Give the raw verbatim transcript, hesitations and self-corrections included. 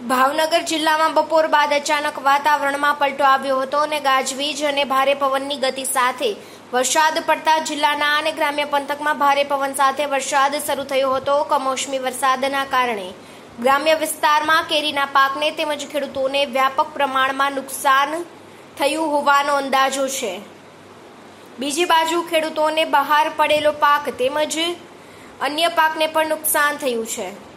ભાવનગર જિલ્લામાં બપોર બાદ અચાનક વાતાવરણમાં પલટો આવ્યો હતો અને ગાજવીજ અને ભારે પવનની ગતિ સાથે વરસાદ પડતા જિલ્લાના અને ગ્રામ્ય પંથકમાં ભારે પવન સાથે વરસાદ શરૂ થયો હતો। કમોસમી વરસાદના કારણે ગ્રામ્ય વિસ્તારમાં કેરીના પાકને તેમજ ખેડૂતોને વ્યાપક પ્રમાણમાં નુકસાન થયું હોવાનો અંદાજો છે। બીજી બાજુ ખેડૂતોને બહાર પડેલો પાક તેમજ અન્ય પાકને પણ નુકસાન થયું છે।